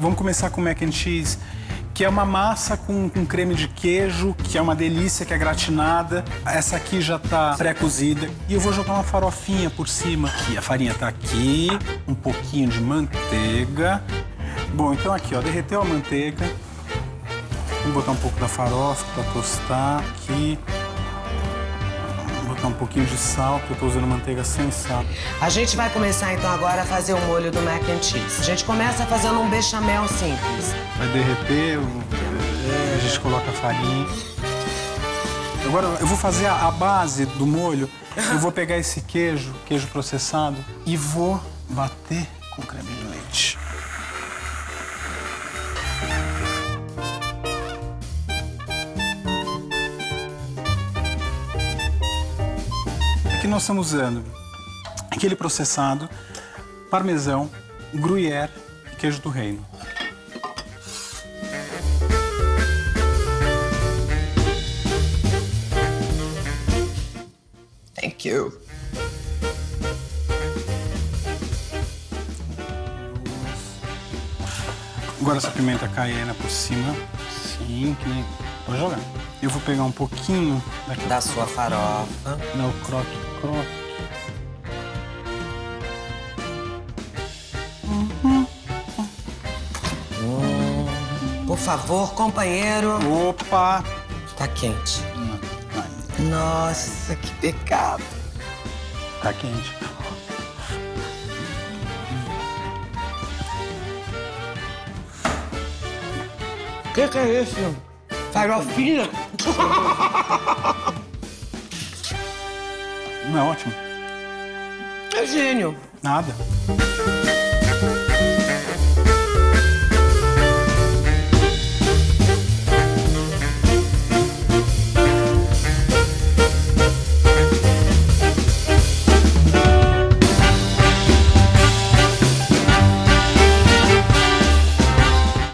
Vamos começar com mac and cheese, que é uma massa com creme de queijo, que é uma delícia, que é gratinada. Essa aqui já tá pré-cozida. E eu vou jogar uma farofinha por cima. Aqui, a farinha tá aqui, um pouquinho de manteiga. Bom, então aqui, ó, derreteu a manteiga. Vou botar um pouco da farofa para tostar aqui. Vou botar um pouquinho de sal, porque eu tô usando manteiga sem sal. A gente vai começar então agora a fazer o molho do mac and cheese. A gente começa fazendo um bechamel simples. Vai derreter, a gente coloca a farinha. Agora eu vou fazer a base do molho. Eu vou pegar esse queijo processado, e vou bater com creme de leite. Aqui nós estamos usando aquele processado, parmesão, gruyère e queijo do reino. Thank you. Agora essa pimenta caiena por cima. Sim, que nem... Pode jogar. Eu vou pegar um pouquinho daqui. Da sua farofa. Não, croque. Por favor, companheiro. Opa! Tá quente. Ai, Nossa, que pecado. tá quente. Que é isso? Farofinha? Não é ótimo? É gênio. Nada.